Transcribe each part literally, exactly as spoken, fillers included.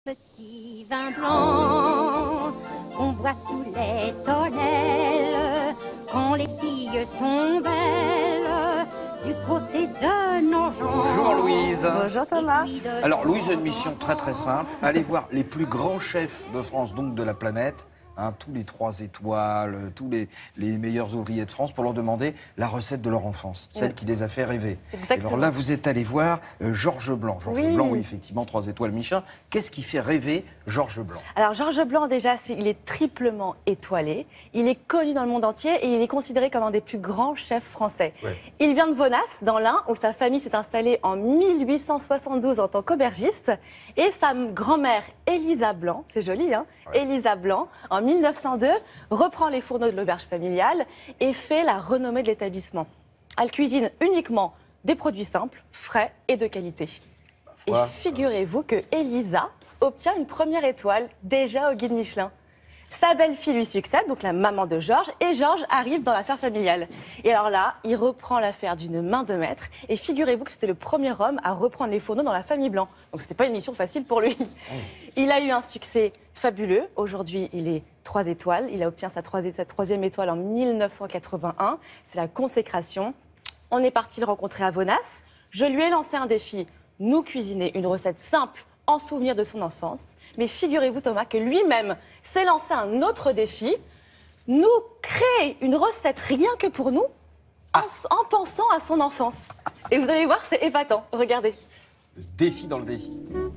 Petit vin blanc qu'on boit sous les tonnelles, quand les filles sont belles, du côté de nos gens. Bonjour Louise. Bonjour Thomas. Alors Louise a une mission très très simple, allez voir les plus grands chefs de France, donc de la planète, hein, tous les trois étoiles, tous les, les meilleurs ouvriers de France, pour leur demander la recette de leur enfance, celle oui. qui les a fait rêver. Exactement. Et alors là vous êtes allé voir euh, Georges Blanc. Georges oui. Blanc, oui effectivement, trois étoiles Michelin. Qu'est-ce qui fait rêver Georges Blanc? Alors Georges Blanc déjà, c'est, il est triplement étoilé, il est connu dans le monde entier et il est considéré comme un des plus grands chefs français. Ouais. Il vient de Vonasse, dans l'Ain, où sa famille s'est installée en mille huit cent soixante-douze en tant qu'aubergiste. Et sa grand-mère, Élisa Blanc, c'est joli, hein, ouais. Élisa Blanc, en mille neuf cent deux, reprend les fourneaux de l'auberge familiale et fait la renommée de l'établissement. Elle cuisine uniquement des produits simples, frais et de qualité. Et figurez-vous que Élisa obtient une première étoile déjà au guide Michelin. Sa belle-fille lui succède, donc la maman de Georges, et Georges arrive dans l'affaire familiale. Et alors là, il reprend l'affaire d'une main de maître, et figurez-vous que c'était le premier homme à reprendre les fourneaux dans la famille Blanc. Donc c'était pas une mission facile pour lui. Il a eu un succès fabuleux. Aujourd'hui, il est trois étoiles. Il a obtient sa, troisi- sa troisième étoile en mille neuf cent quatre-vingt-un. C'est la consécration. On est parti le rencontrer à Vonasse. Je lui ai lancé un défi, nous cuisiner une recette simple en souvenir de son enfance. Mais figurez-vous, Thomas, que lui-même s'est lancé un autre défi, nous créer une recette rien que pour nous, ah. en, en pensant à son enfance. Et vous allez voir, c'est épatant. Regardez. Le défi dans le défi.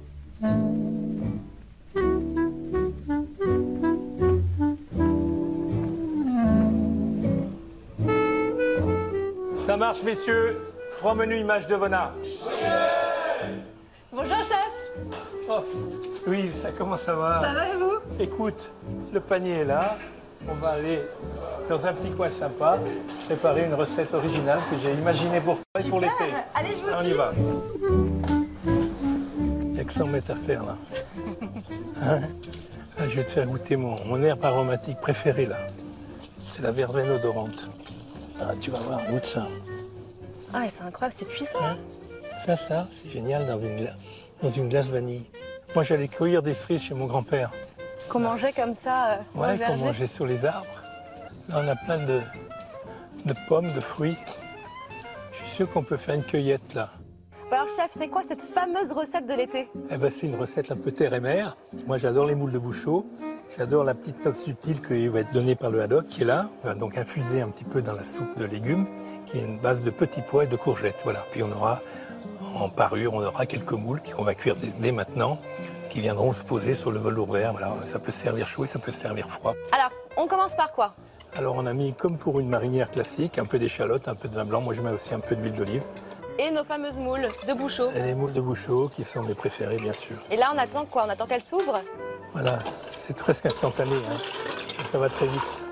Ça marche, messieurs. Trois menus images de Vona. Bonjour, chef. Oh, Louise, ça comment ça va? Ça va et vous? Écoute, le panier est là. On va aller dans un petit coin sympa, préparer une recette originale que j'ai imaginée pour toi et pour l'été. Allez, je vous on suis. y va. Il n'y a que cent mètres à faire, là. Hein? Ah, je vais te faire goûter mon, mon herbe aromatique préférée, là. C'est la verveine odorante. Ah, tu vas voir, goûte ça. Ah, c'est incroyable, c'est puissant. Hein? Ça, ça, c'est génial dans une, dans une glace vanille. Moi, j'allais cueillir des cerises chez mon grand-père. Qu'on mangeait comme ça euh, Ouais, qu'on mangeait sur les arbres. Là, on a plein de, de pommes, de fruits. Je suis sûr qu'on peut faire une cueillette, là. Alors, chef, c'est quoi cette fameuse recette de l'été? Eh ben, c'est une recette un peu terre et mer. Moi, j'adore les moules de Bouchot. J'adore la petite note subtile qui va être donnée par le haddock, qui est là. On va donc infuser un petit peu dans la soupe de légumes, qui est une base de petits pois et de courgettes. Voilà. Puis on aura, en parure, on aura quelques moules qu'on va cuire dès, dès maintenant, qui viendront se poser sur le velours vert. Voilà. Ça peut servir chaud et ça peut servir froid. Alors, on commence par quoi? Alors, on a mis, comme pour une marinière classique, un peu d'échalote, un peu de vin blanc. Moi, je mets aussi un peu d'huile d'olive. Et nos fameuses moules de Bouchot. Et les moules de Bouchot, qui sont mes préférées, bien sûr. Et là, on attend quoi? On attend qu'elles s'ouvrent? Voilà, c'est presque instantané, hein. Ça va très vite.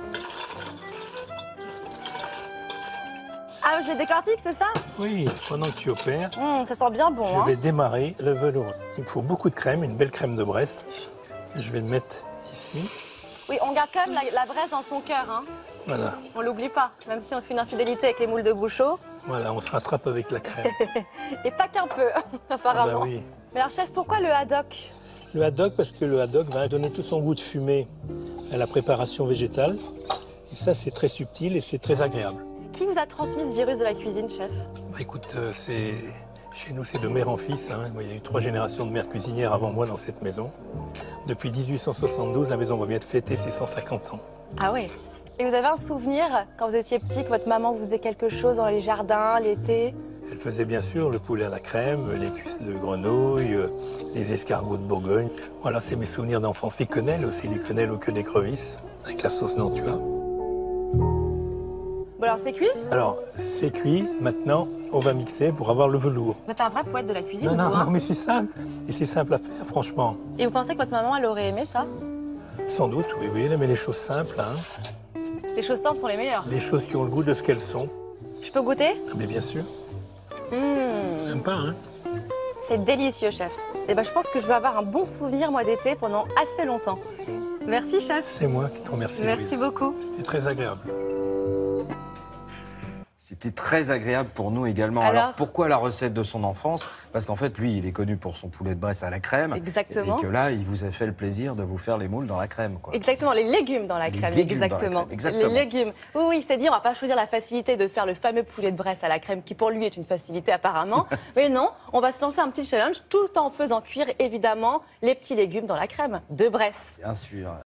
Ah, je les décortique, c'est ça? Oui, pendant que tu opères, mmh, ça sent bien bon. je hein. vais démarrer le velours. Il me faut beaucoup de crème, une belle crème de Bresse. Je vais le mettre ici. Oui, on garde quand même la, la Bresse dans son cœur. Hein. Voilà. On l'oublie pas, même si on fait une infidélité avec les moules de Bouchot. Voilà, on se rattrape avec la crème. Et pas qu'un peu, apparemment. Ah bah oui. Mais alors, chef, pourquoi le haddock? Le haddock, parce que le haddock va donner tout son goût de fumée à la préparation végétale. Et ça, c'est très subtil et c'est très agréable. Qui vous a transmis ce virus de la cuisine, chef? Bah, écoute, euh, c'est... chez nous, c'est de mère en fils. Hein. Il y a eu trois générations de mères cuisinières avant moi dans cette maison. Depuis dix-huit cent soixante-douze, la maison va bien fêter ses cent cinquante ans. Ah ouais. Et vous avez un souvenir, quand vous étiez petit, que votre maman vous faisait quelque chose dans les jardins, l'été? Elle faisait bien sûr le poulet à la crème, les cuisses de grenouille, les escargots de Bourgogne. Voilà, c'est mes souvenirs d'enfance. Les quenelles aussi, les quenelles au queue d'écrevisse, avec la sauce Nantua. Bon alors, c'est cuit? Alors, c'est cuit. Maintenant, on va mixer pour avoir le velours. Vous êtes un vrai poète de la cuisine, Non, non, vous, hein? non, mais c'est simple. Et c'est simple à faire, franchement. Et vous pensez que votre maman, elle aurait aimé ça? Sans doute, oui, oui. Elle aimait les choses simples, hein. Les choses simples sont les meilleures. Les choses qui ont le goût de ce qu'elles sont. Je peux goûter? Mais bien sûr. Mmh. J'aime pas, hein. C'est délicieux, chef. Et ben, je pense que je vais avoir un bon souvenir, moi, d'été pendant assez longtemps. Merci, chef. C'est moi qui te remercie, Merci Louise. beaucoup. C'était très agréable. C'était très agréable pour nous également. Alors, Alors, pourquoi la recette de son enfance? Parce qu'en fait, lui, il est connu pour son poulet de Bresse à la crème. Exactement. Et que là, il vous a fait le plaisir de vous faire les moules dans la crème, quoi. Exactement, les légumes dans la Les crème. légumes dans la exactement. crème, exactement. Les légumes. Oui, oui, c'est dire, on va pas choisir la facilité de faire le fameux poulet de Bresse à la crème, qui pour lui est une facilité apparemment. Mais non, on va se lancer un petit challenge tout en faisant cuire évidemment les petits légumes dans la crème de Bresse. Bien sûr.